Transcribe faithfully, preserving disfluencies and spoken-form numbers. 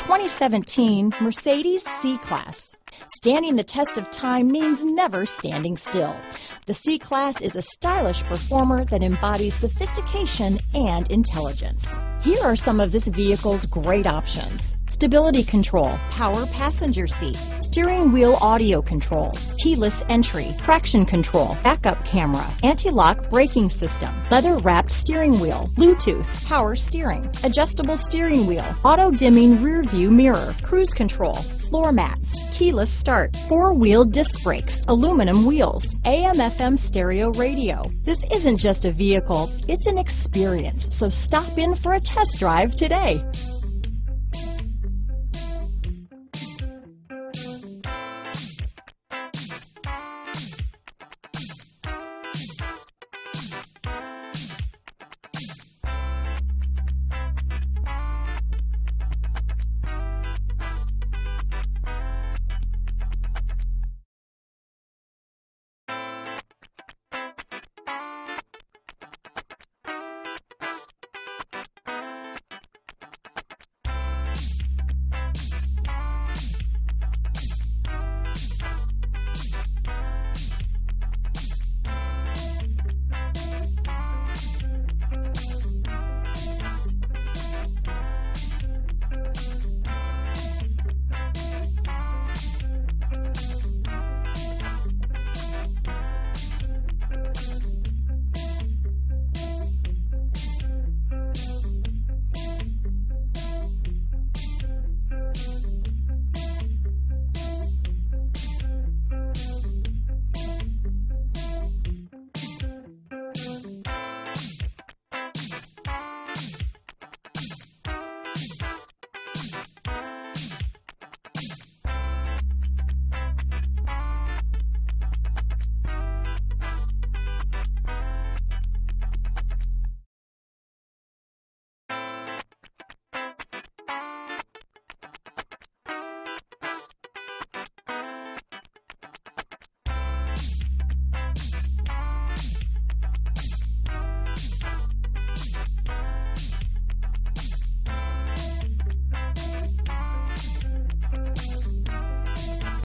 twenty seventeen Mercedes C-Class. Standing the test of time means never standing still. The C-Class is a stylish performer that embodies sophistication and intelligence. Here are some of this vehicle's great options: stability control, power passenger seat, steering wheel audio controls, keyless entry, traction control, backup camera, anti-lock braking system, leather-wrapped steering wheel, Bluetooth, power steering, adjustable steering wheel, auto-dimming rear view mirror, cruise control, floor mats, keyless start, four-wheel disc brakes, aluminum wheels, A M F M stereo radio. This isn't just a vehicle, it's an experience, so stop in for a test drive today.